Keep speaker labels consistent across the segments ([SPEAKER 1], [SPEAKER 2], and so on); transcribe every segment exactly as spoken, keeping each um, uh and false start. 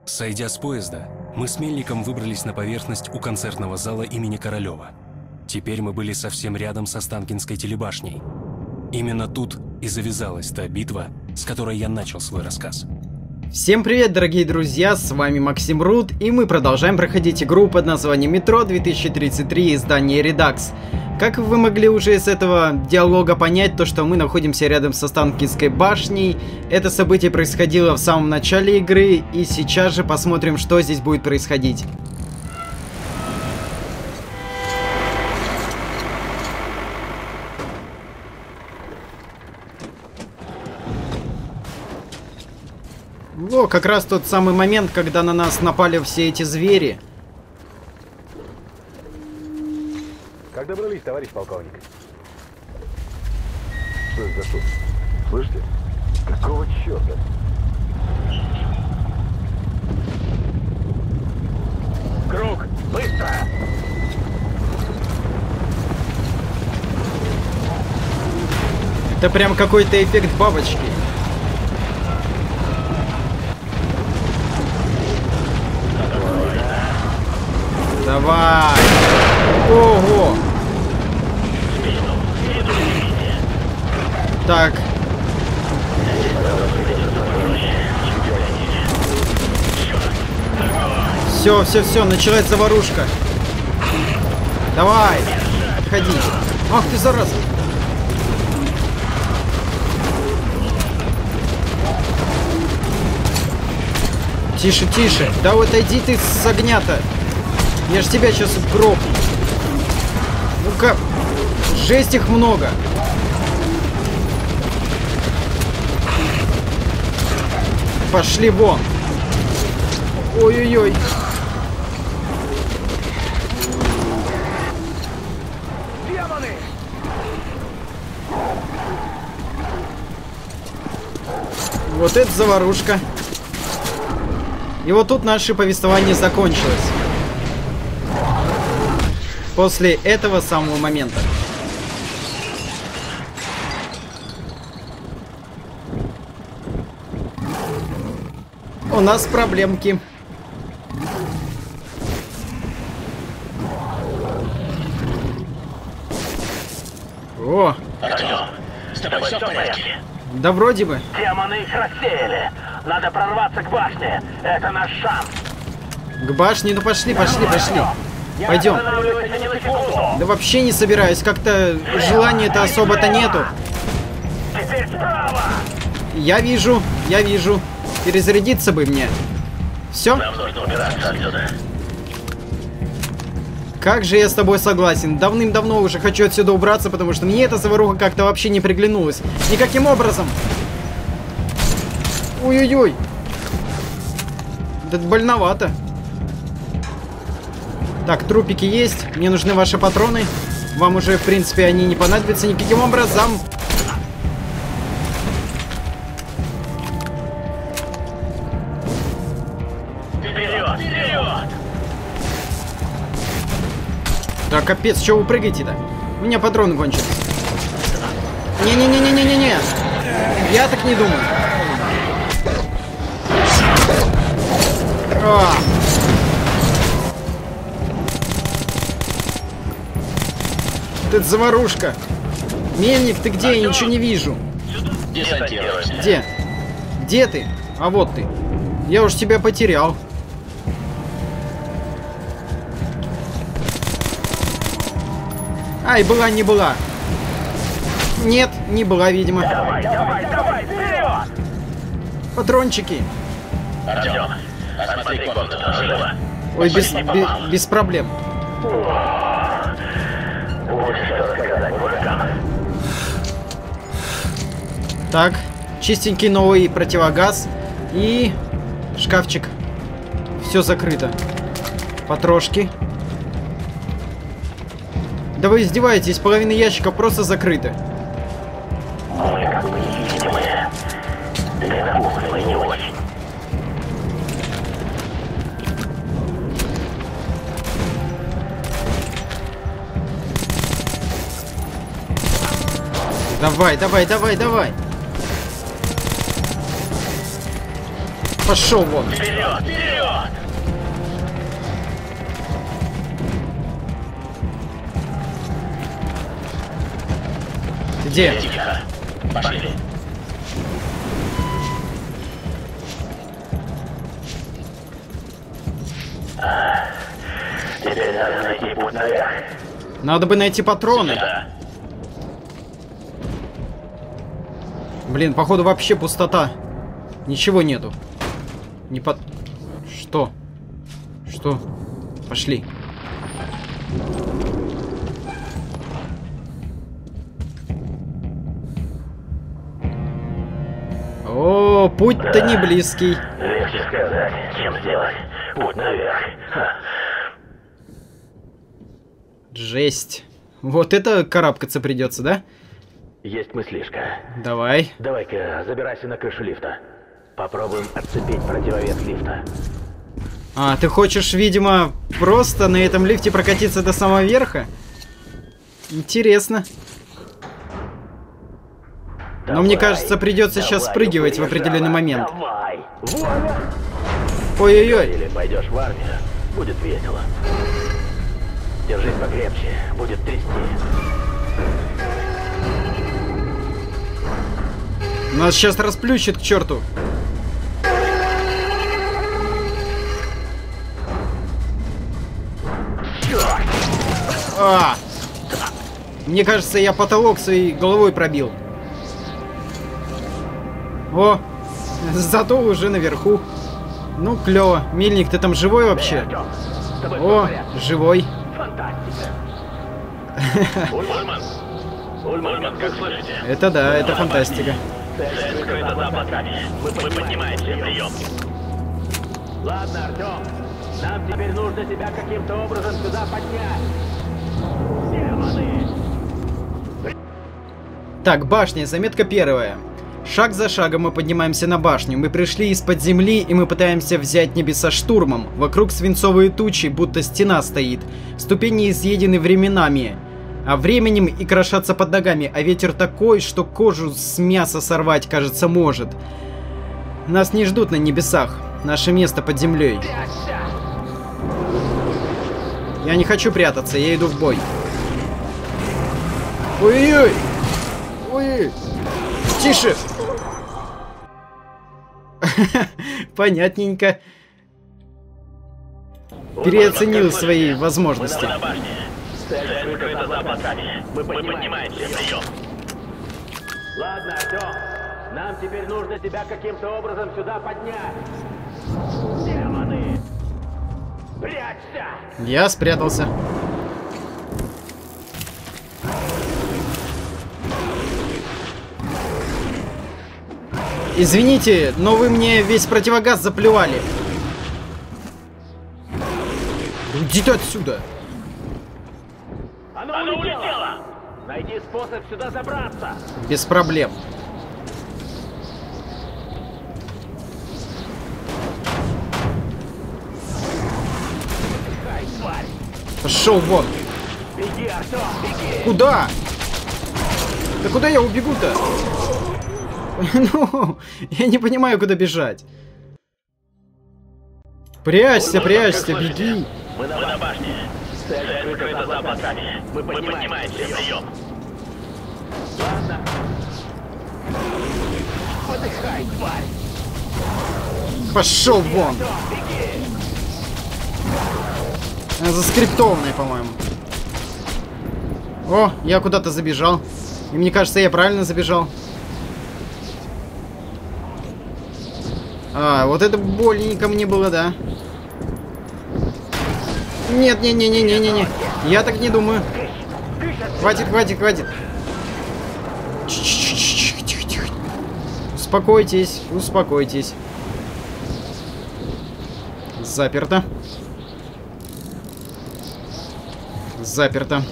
[SPEAKER 1] Сойдя с поезда, мы с Мельником выбрались на поверхность у концертного зала имени Королева. Теперь мы были совсем рядом с Останкинской телебашней. Именно тут и завязалась та битва, с которой я начал свой рассказ.
[SPEAKER 2] Всем привет, дорогие друзья, с вами Максим Рут, и мы продолжаем проходить игру под названием Метро две тысячи тридцать три, издание Redux. Как вы могли уже из этого диалога понять, то что мы находимся рядом с Останкинской башней. Это событие происходило в самом начале игры, и сейчас же посмотрим, что здесь будет происходить. О, как раз тот самый момент, когда на нас напали все эти звери.
[SPEAKER 3] Как добрались, товарищ полковник? Что это за шум? Слышите? Какого черта? Круг! Быстро!
[SPEAKER 2] Это прям какой-то эффект бабочки. Давай! Ого! Так. Все, все, все, началась заварушка. Давай! Отходи. Ах ты, зараза! Тише, тише. Да вот отойди ты с огня-то. Я ж тебя сейчас грохну. Ну-ка. Жесть их много. Пошли вон. Ой-ой-ой.
[SPEAKER 3] Демоны!
[SPEAKER 2] Вот это заварушка. И вот тут наше повествование закончилось. После этого самого момента. У нас проблемки. О!
[SPEAKER 4] Артём, с тобой все в порядке?
[SPEAKER 2] Да вроде бы.
[SPEAKER 4] Демоны их рассеяли. Надо прорваться к башне. Это наш шанс.
[SPEAKER 2] К башне, ну пошли, пошли, пошли. Пойдем. Да вообще не собираюсь. Как-то желания-то особо-то нету.
[SPEAKER 4] Теперь справа.
[SPEAKER 2] Я вижу, я вижу. Перезарядиться бы мне. Все?
[SPEAKER 4] Нам нужно убираться отсюда.
[SPEAKER 2] Как же я с тобой согласен. Давным-давно уже хочу отсюда убраться, потому что мне эта заваруха как-то вообще не приглянулась. Никаким образом. Ой-ой-ой. Это больновато. Так, трупики есть. Мне нужны ваши патроны. Вам уже, в принципе, они не понадобятся никаким образом.
[SPEAKER 4] Вперед, вперед!
[SPEAKER 2] Да капец, что вы прыгаете-то? У меня патроны кончились. Не-не-не-не-не-не-не. Я так не думаю. А. Это заварушка. Мельник, ты где? Я ничего не вижу.
[SPEAKER 4] Десантируйся.
[SPEAKER 2] Где? Где ты? А вот ты. Я уж тебя потерял. Ай, была, не была. Нет, не была, видимо.
[SPEAKER 4] Давай, давай, давай, вперед!
[SPEAKER 2] Патрончики.
[SPEAKER 4] Артём, осмотри комнату. Живо.
[SPEAKER 2] Ой, без, без, без проблем.
[SPEAKER 4] Будешь что сказать мужикам.
[SPEAKER 2] Так, чистенький новый противогаз. И шкафчик. Все закрыто. Потрошки. Да вы издеваетесь, половина ящика просто закрыта.
[SPEAKER 4] Мы как бы невидимые. Для кухни не очень.
[SPEAKER 2] Давай, давай, давай, давай. Пошел вон.
[SPEAKER 4] Вперед, вперед!
[SPEAKER 2] Где?
[SPEAKER 4] Тихо. Пошли. Теперь надо найти путь наверх.
[SPEAKER 2] Надо бы найти патроны.
[SPEAKER 4] Да.
[SPEAKER 2] Блин, походу вообще пустота. Ничего нету. Не под... Что? Что? Пошли. О, путь-то не близкий.
[SPEAKER 4] Легче сказать, чем сделать. Путь наверх. Ха.
[SPEAKER 2] Жесть. Вот это карабкаться придется, да?
[SPEAKER 3] Есть мыслишка.
[SPEAKER 2] Давай.
[SPEAKER 3] Давай-ка забирайся на крышу лифта. Попробуем отцепить противовес лифта.
[SPEAKER 2] А, ты хочешь, видимо, просто на этом лифте прокатиться до самого верха? Интересно. Но
[SPEAKER 3] Давай,
[SPEAKER 2] мне кажется, придется
[SPEAKER 3] давай,
[SPEAKER 2] сейчас спрыгивать в определенный
[SPEAKER 3] упреждала.
[SPEAKER 2] момент.
[SPEAKER 3] Давай. Вуаля!
[SPEAKER 2] Ой-ой-ой.
[SPEAKER 3] Или пойдешь в армию, будет весело. Держись покрепче, будет трясти.
[SPEAKER 2] Нас сейчас расплющит к черту. А! Мне кажется, я потолок своей головой пробил. О! Зато уже наверху. Ну, клево. Мельник, ты там живой вообще?
[SPEAKER 3] Артём, с тобой всё в
[SPEAKER 2] О,
[SPEAKER 3] порядке.
[SPEAKER 2] живой.
[SPEAKER 3] Фантастика.
[SPEAKER 4] Ульман. Ульман, как слышите?
[SPEAKER 2] Это да, это фантастика.
[SPEAKER 4] Цель скрыта за облаками. Мы поднимаемся. Прием.
[SPEAKER 3] Ладно, Артём. Нам теперь нужно тебя каким-то образом сюда поднять. Демоны!
[SPEAKER 2] Так, башня, заметка первая. Шаг за шагом мы поднимаемся на башню. Мы пришли из-под земли, и мы пытаемся взять небеса штурмом. Вокруг свинцовые тучи, будто стена стоит. Ступени изъедены временами, а временем и крошатся под ногами. А ветер такой, что кожу с мяса сорвать, кажется, может. Нас не ждут на небесах. Наше место под землей. Я не хочу прятаться, я иду в бой. Ой-ой-ой! Ой-ой! Тише! Понятненько. Переоценил свои возможности.
[SPEAKER 4] На башне. Цель скрыта за облаками. Мы поднимаемся. Прием.
[SPEAKER 3] Ладно, Артём. Нам теперь нужно тебя каким-то образом сюда поднять. Демоны! Прячься!
[SPEAKER 2] Я спрятался. Извините, но вы мне весь противогаз заплевали. Иди ты отсюда.
[SPEAKER 3] Оно,
[SPEAKER 4] Оно
[SPEAKER 3] улетело!
[SPEAKER 4] улетело!
[SPEAKER 3] Найди способ сюда забраться.
[SPEAKER 2] Без проблем.
[SPEAKER 3] Хай, тварь!
[SPEAKER 2] Пошел вон.
[SPEAKER 3] Беги, Артём, беги!
[SPEAKER 2] Куда? Да куда я убегу-то? Ну, я не понимаю, куда бежать. Прячься, прячься, беги.
[SPEAKER 4] Мы на, Мы на башне. Цель скрыта за облаками. Мы поднимаемся. Прием.
[SPEAKER 3] Ладно. Подыхай, тварь!
[SPEAKER 2] Пошел вон.
[SPEAKER 3] Беги!
[SPEAKER 2] Она заскриптованная, по-моему. О, я куда-то забежал. И мне кажется, я правильно забежал. А, вот это больненько мне было, да. Нет, не, не, не, не, не, не. Я так не думаю. Хватит, хватит, хватит. Тихо, тихо, тихо. Успокойтесь, успокойтесь. Заперто. Заперто.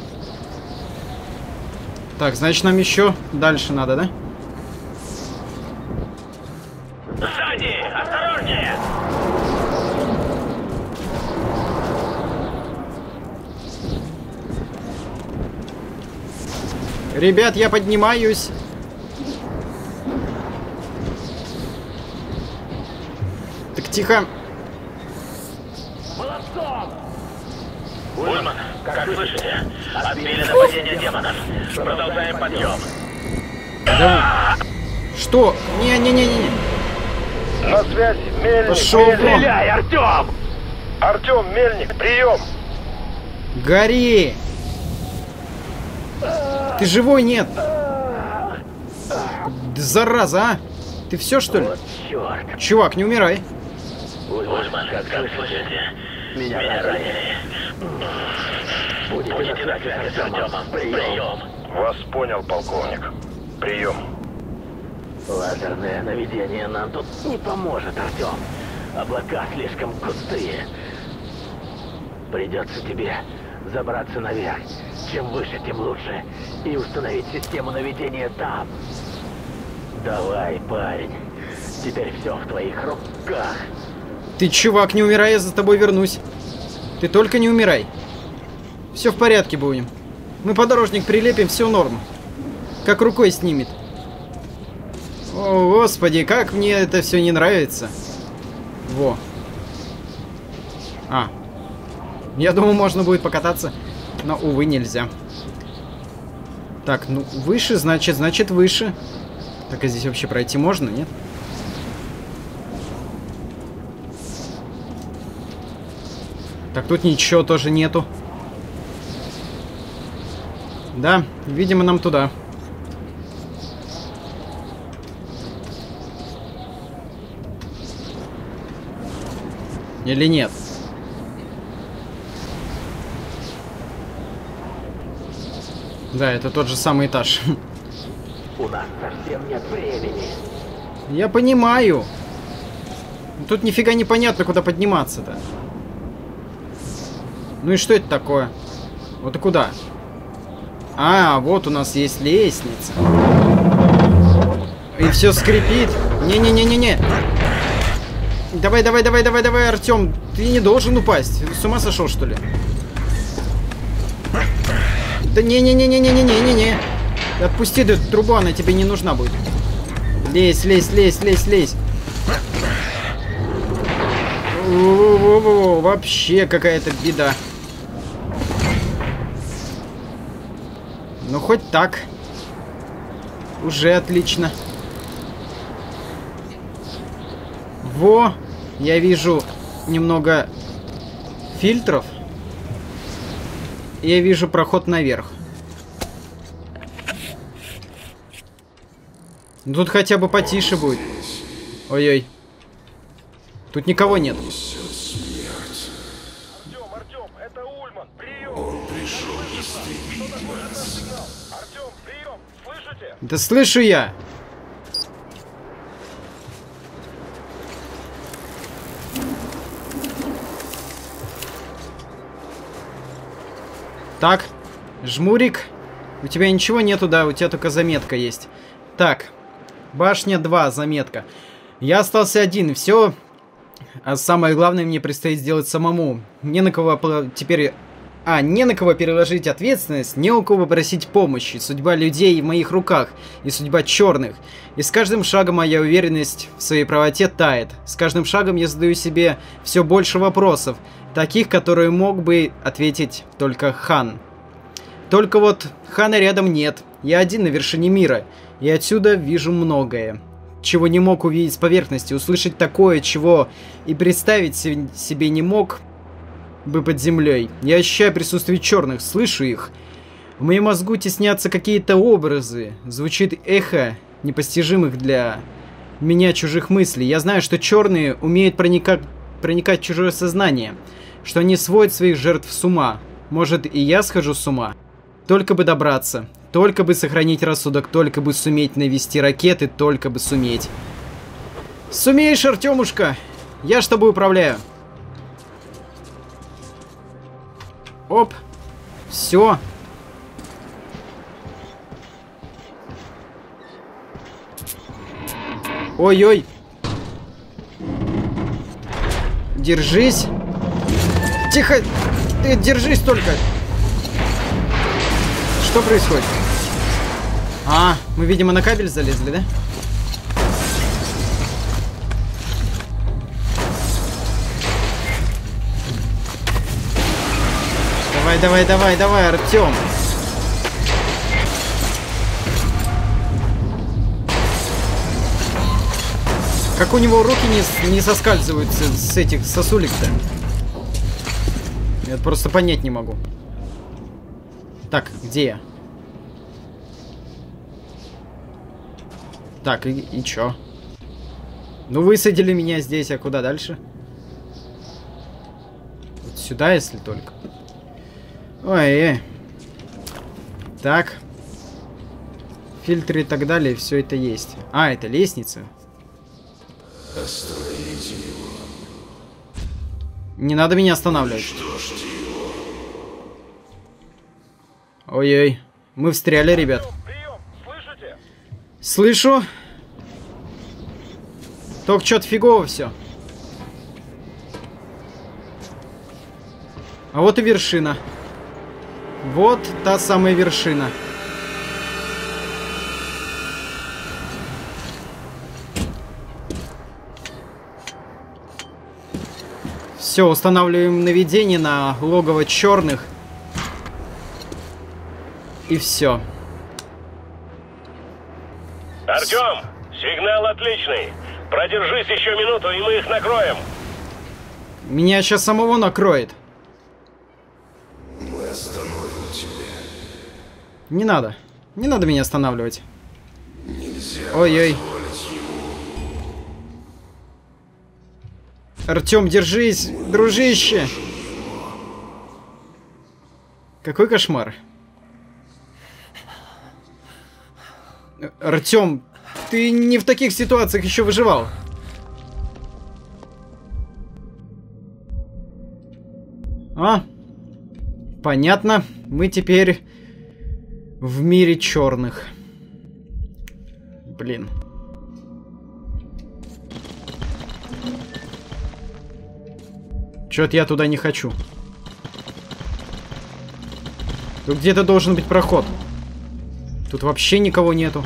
[SPEAKER 2] Так, значит, нам еще дальше надо, да?
[SPEAKER 4] Сзади! Осторожнее!
[SPEAKER 2] Ребят, я поднимаюсь. Так, тихо.
[SPEAKER 3] Молодцом!
[SPEAKER 4] Ульман, как слышите? Отбили нападение демонов. Продолжаем подъем.
[SPEAKER 2] Да... Что? Не-не-не-не.
[SPEAKER 5] На связь, Мельник.
[SPEAKER 2] Пошел вон.
[SPEAKER 3] Стреляй, Артем!
[SPEAKER 5] Артем, Мельник, прием.
[SPEAKER 2] Гори! Ты живой, нет? Зараза, а? Ты все, что ли?
[SPEAKER 3] Вот черт.
[SPEAKER 2] Чувак, не умирай.
[SPEAKER 3] Ульман, как слышите? Меня ранили. Будете на связи с Артемом. Прием.
[SPEAKER 5] Вас понял, полковник. Прием.
[SPEAKER 3] Лазерное наведение нам тут не поможет, Артем. Облака слишком густые. Придется тебе забраться наверх. Чем выше, тем лучше. И установить систему наведения там. Давай, парень. Теперь все в твоих руках.
[SPEAKER 2] Ты, чувак, не умирай, я за тобой вернусь. Ты только не умирай. Все в порядке будем. Мы подорожник прилепим, все норм. Как рукой снимет. О, господи, как мне это все не нравится. Во. А. Я думаю, можно будет покататься. Но, увы, нельзя. Так, ну, выше, значит, значит, выше. Так, а здесь вообще пройти можно, нет? Так, тут ничего тоже нету. Да, видимо, нам туда. Или нет? Да, это тот же самый этаж.
[SPEAKER 3] У нас совсем нет времени.
[SPEAKER 2] Я понимаю. Тут нифига не понятно, куда подниматься-то. Ну и что это такое? Вот и куда? А, вот у нас есть лестница. И все скрипит. Не-не-не-не-не. Давай, давай, давай, давай, давай, Артем. Ты не должен упасть. С ума сошел, что ли? Да не-не-не-не-не-не-не-не. Отпусти эту трубу, она тебе не нужна будет. Лезь, лезь, лезь, лезь, лезь. Во-во-во-во, вообще какая-то беда. Ну, хоть так. Уже отлично. Во! Я вижу немного фильтров. Я вижу проход наверх. Ну, тут хотя бы потише будет. Ой-ой. Тут никого нет.
[SPEAKER 5] Артем, Артем, это Ульман, прием. Он пришел Артем, прием, слышите?
[SPEAKER 2] Да слышу я. Так, жмурик. У тебя ничего нету, да? У тебя только заметка есть. Так, башня два, заметка. Я остался один, все. А самое главное мне предстоит сделать самому. Не на кого теперь... А, не на кого переложить ответственность, не у кого просить помощи. Судьба людей в моих руках. И судьба черных. И с каждым шагом моя уверенность в своей правоте тает. С каждым шагом я задаю себе все больше вопросов. Таких, которые мог бы ответить только Хан. Только вот Хана рядом нет. Я один на вершине мира. И отсюда вижу многое. Чего не мог увидеть с поверхности. Услышать такое, чего и представить себе не мог бы под землей. Я ощущаю присутствие черных, слышу их. В моем мозгу теснятся какие-то образы. Звучит эхо непостижимых для меня чужих мыслей. Я знаю, что черные умеют проникать, проникать в чужое сознание. Что они сводят своих жертв с ума. Может, и я схожу с ума? Только бы добраться. Только бы сохранить рассудок. Только бы суметь навести ракеты. Только бы суметь. Сумеешь, Артемушка? Я ж тобой управляю. Оп. Все. Ой-ой. Держись. Тихо. Ты держись только. Что происходит? А, мы, видимо, на кабель залезли, да? Давай, давай, давай, давай, Артем. Как у него руки не, не соскальзывают с, с этих сосулек-то? Я просто понять не могу. Так, где я? Так, и, и чё? Ну, высадили меня здесь, а куда дальше? Вот сюда, если только. Ой-ой. Так. Фильтры и так далее, все это есть. А, это лестница.
[SPEAKER 6] Остановите его.
[SPEAKER 2] Не надо меня останавливать. Ой-ой. Мы встряли, ребят.
[SPEAKER 5] Прием! Слышите?
[SPEAKER 2] Слышу. Только что-то фигово все. А вот и вершина. Вот та самая вершина. Все, устанавливаем наведение на логово черных. И все.
[SPEAKER 4] Артем, сигнал отличный. Продержись еще минуту, и мы их накроем.
[SPEAKER 2] Меня сейчас самого накроет.
[SPEAKER 6] Мы остановим тебя.
[SPEAKER 2] Не надо. Не надо меня останавливать.
[SPEAKER 6] Нельзя
[SPEAKER 2] Ой-ой.
[SPEAKER 6] позволить ему.
[SPEAKER 2] Артем, держись, дружище. Какой кошмар. Артем, ты не в таких ситуациях еще выживал. А? Понятно. Мы теперь в мире черных. Блин. Чё-то я туда не хочу. Тут где-то должен быть проход. Тут вообще никого нету.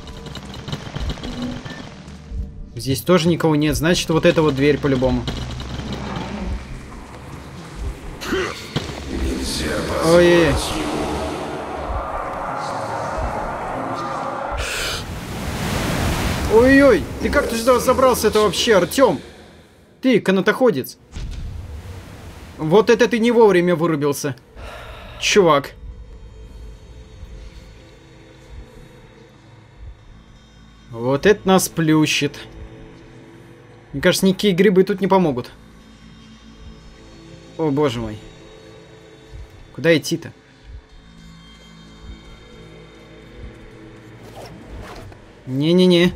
[SPEAKER 2] Здесь тоже никого нет. Значит, вот эта вот дверь по-любому. Ой-ой-ой. Ой-ой, ты как ты сюда забрался-то вообще, Артем? Ты, канатоходец. Вот это ты не вовремя вырубился, чувак. Вот это нас плющит. Мне кажется, никакие грибы тут не помогут. О, боже мой. Куда идти-то? Не-не-не.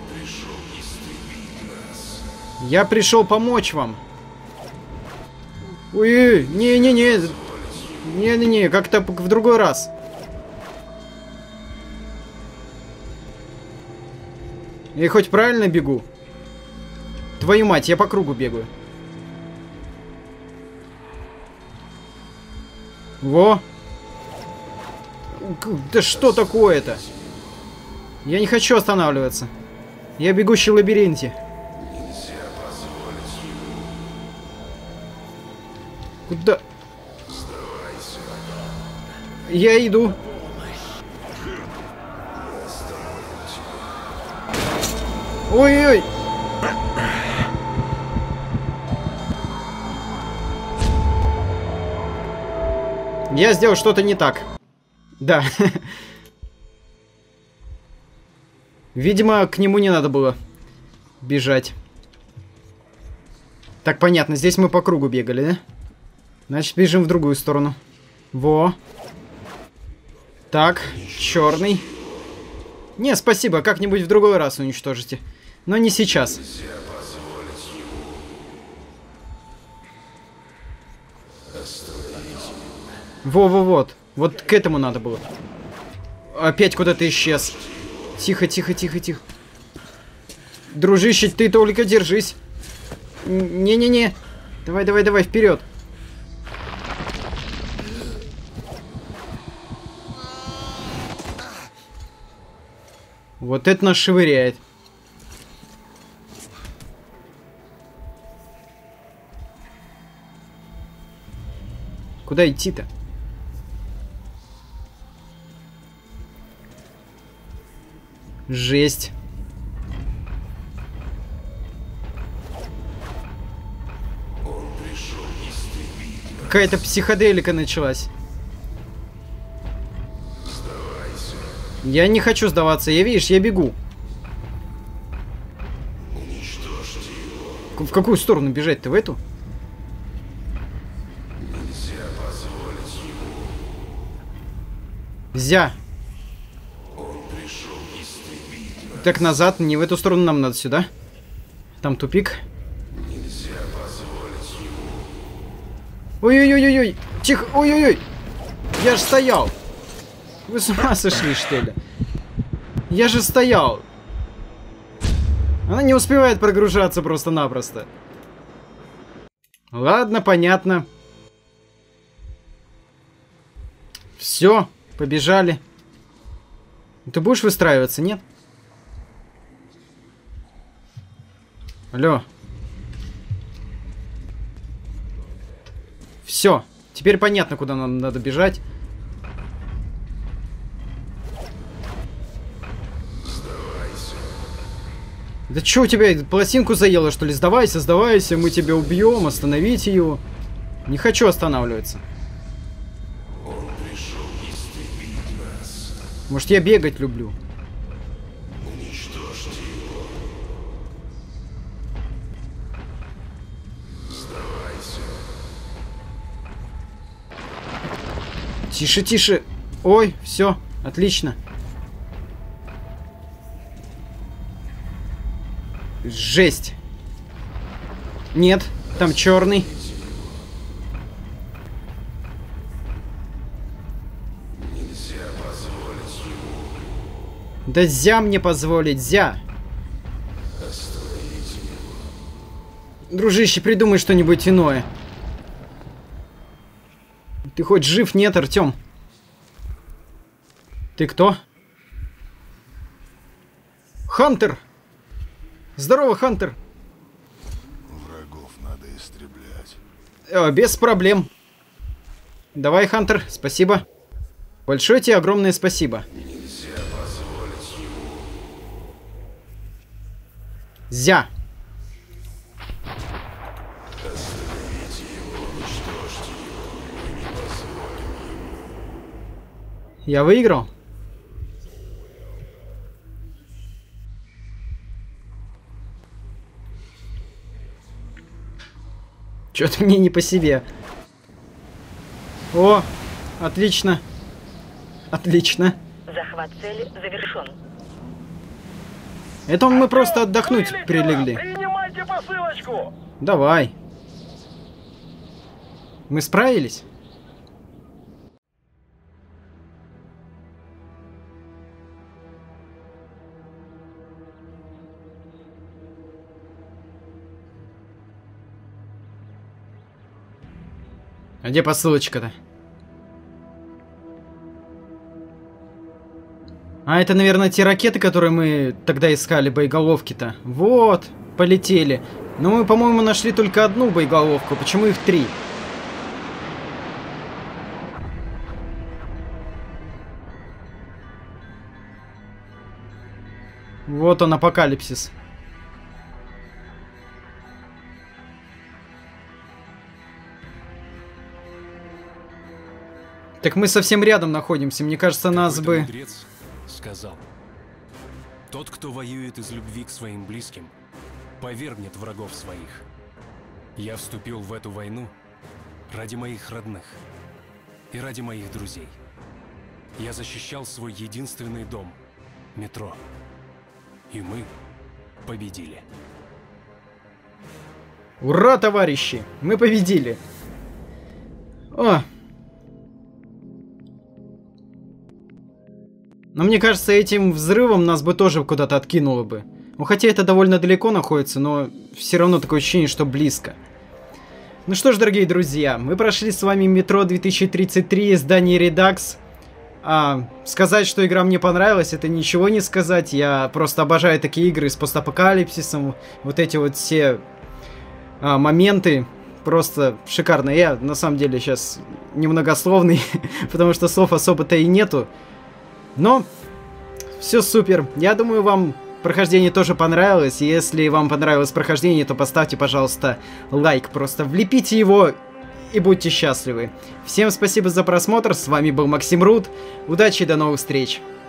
[SPEAKER 2] Я пришел помочь вам. Ой, не-не-не. Не-не-не, как-то в другой раз. Я хоть правильно бегу? Твою мать, я по кругу бегаю. Во. Да что такое-то? Я не хочу останавливаться. Я бегущий в лабиринте. Куда? Я иду. Ой-ой-ой. Я сделал что-то не так. Да. Видимо, к нему не надо было бежать. Так, понятно. Здесь мы по кругу бегали, да? Значит, бежим в другую сторону. Во. Так, черный. Не, спасибо. Как-нибудь в другой раз уничтожите. Но не сейчас. Во-во-вот. Вот к этому надо было. Опять куда-то исчез. Тихо, тихо, тихо, тихо. Дружище, ты только держись. Не-не-не. Давай, давай, давай, вперед. Вот это нас швыряет. Куда идти-то? Жесть. Какая-то психоделика началась.
[SPEAKER 6] Сдавайся.
[SPEAKER 2] Я не хочу сдаваться, я, видишь, я бегу.
[SPEAKER 6] Уничтожьте его.
[SPEAKER 2] В какую сторону бежать-то? В эту?
[SPEAKER 6] Нельзя позволить ему.
[SPEAKER 2] Зя.
[SPEAKER 6] Он пришел истребить нас.
[SPEAKER 2] Так, назад, не в эту сторону, нам надо сюда. Там тупик.
[SPEAKER 6] Нельзя позволить ему.
[SPEAKER 2] Ой-ой-ой-ой-ой! Тихо! Ой-ой-ой! Я же стоял! Вы с ума сошли, что ли? Я же стоял! Она не успевает прогружаться просто-напросто. Ладно, понятно. Все, побежали. Ты будешь выстраиваться, нет? Алло. Все, теперь понятно, куда нам надо бежать.
[SPEAKER 6] Сдавайся.
[SPEAKER 2] Да что у тебя, пластинку заело, что ли? Сдавайся, сдавайся, мы тебя убьем, остановите его. Не хочу останавливаться.
[SPEAKER 6] Он пришел истребить нас.
[SPEAKER 2] Может, я бегать люблю.
[SPEAKER 6] Уничтожьте его. Сдавайся.
[SPEAKER 2] Тише, тише. Ой, все, отлично. Жесть. Нет, там черный.
[SPEAKER 6] Нельзя позволить ему.
[SPEAKER 2] Да зя мне позволить, зя.
[SPEAKER 6] Остановите его.
[SPEAKER 2] Дружище, придумай что-нибудь иное. Ты хоть жив, нет, Артем? Ты кто? Хантер! Здорово, Хантер!
[SPEAKER 6] Врагов надо истреблять.
[SPEAKER 2] Э, без проблем. Давай, Хантер, спасибо. Большое тебе огромное спасибо.
[SPEAKER 6] Нельзя позволить ему.
[SPEAKER 2] Зя.
[SPEAKER 6] Остановите его, уничтожьте его. Мы не позволим ему.
[SPEAKER 2] Я выиграл? Чё-то мне не по себе. О, отлично. Отлично.
[SPEAKER 7] Захват цели завершен.
[SPEAKER 2] Это мы просто отдохнуть прилегли.
[SPEAKER 5] Принимайте посылочку!
[SPEAKER 2] Давай. Мы справились? А где посылочка-то? А, это, наверное, те ракеты, которые мы тогда искали, боеголовки-то. Вот, полетели. Но мы, по-моему, нашли только одну боеголовку. Почему их три? Вот он, апокалипсис. Так мы совсем рядом находимся. Мне кажется, нас
[SPEAKER 1] Какой-то
[SPEAKER 2] бы...
[SPEAKER 1] мудрец сказал: тот, кто воюет из любви к своим близким, повергнет врагов своих. Я вступил в эту войну ради моих родных и ради моих друзей. Я защищал свой единственный дом — метро. И мы победили.
[SPEAKER 2] Ура, товарищи! Мы победили! О! Но мне кажется, этим взрывом нас бы тоже куда-то откинуло бы. Ну, хотя это довольно далеко находится, но все равно такое ощущение, что близко. Ну что ж, дорогие друзья, мы прошли с вами Метро две тысячи тридцать три, издание Redux. А, сказать, что игра мне понравилась, это ничего не сказать. Я просто обожаю такие игры с постапокалипсисом. Вот эти вот все а, моменты просто шикарно. Я, на самом деле, сейчас немногословный, потому что слов особо-то и нету. Но все супер. Я думаю, вам прохождение тоже понравилось. Если вам понравилось прохождение, то поставьте, пожалуйста, лайк. Просто влепите его и будьте счастливы. Всем спасибо за просмотр, с вами был Максим Рут, удачи и до новых встреч.